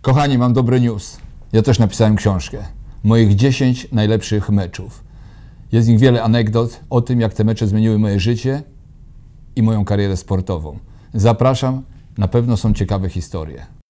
Kochani, mam dobry news. Ja też napisałem książkę. Moich 10 najlepszych meczów. Jest w nich wiele anegdot o tym, jak te mecze zmieniły moje życie i moją karierę sportową. Zapraszam, na pewno są ciekawe historie.